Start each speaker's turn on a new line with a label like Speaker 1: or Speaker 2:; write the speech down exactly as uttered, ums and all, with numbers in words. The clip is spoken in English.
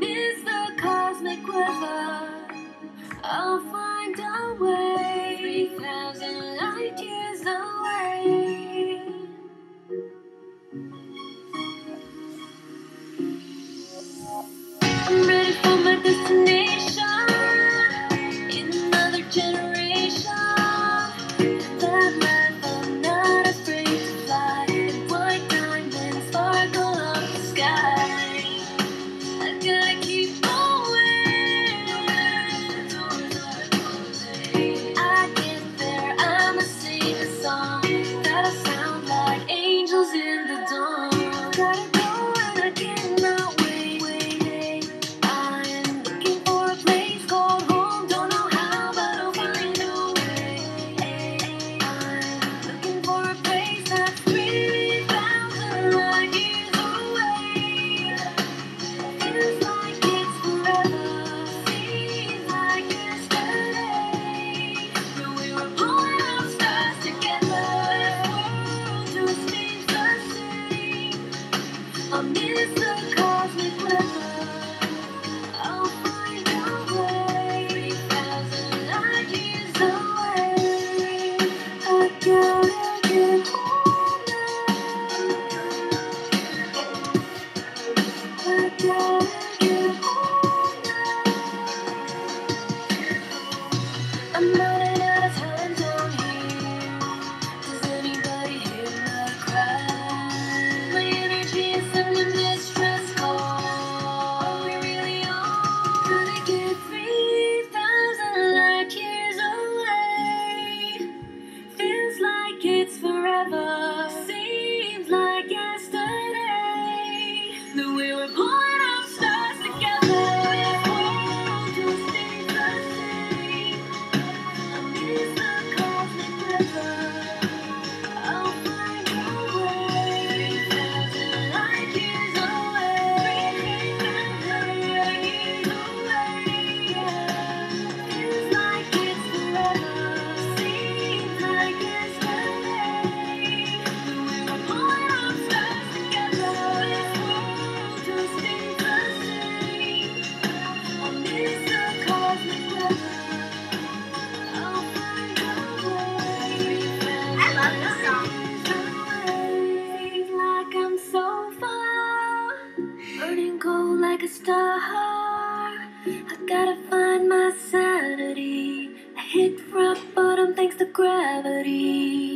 Speaker 1: miss the cosmic weather. I'll find a way. Three thousand light years away. I'm ready for my destination in another generation. That life, I'm not afraid to fly. And white diamonds sparkle up the sky. I gotta keep going. Doors are closing. I get there, I'ma sing a song that'll sound like angels in the dawn. Gotta go and I cannot wait. wait. I'm looking for a place called home. Don't know how, but I'll find a way. I'm looking for a place that's three thousand light years away. Feels like it's forever, seems like yesterday. When we were blowing up stars together, this world just seems the same. I miss the cosmic weather. I'll find a way. Three thousand light years away. I gotta get home now. I gotta get home now. I'm running out of time down here. Does anybody hear my cry? My energy is sending distress call. Are we really on? Gonna get three thousand light years away. Feels like it's forever. Seems like yesterday that we were blowing up stars together. This world just stays the same. I miss the cosmic weather. I'll find a way. Three thousand light years away. Three thousand light years away. Yeah. Feels like it's forever. Seems like yesterday that we were blowing up stars together. This world just stays the same. I miss the cosmic weather. I'll find a way. I love this song. Seems like I'm so far, burning cold like a star. I gotta find my sanity. I hit rock bottom thanks to gravity.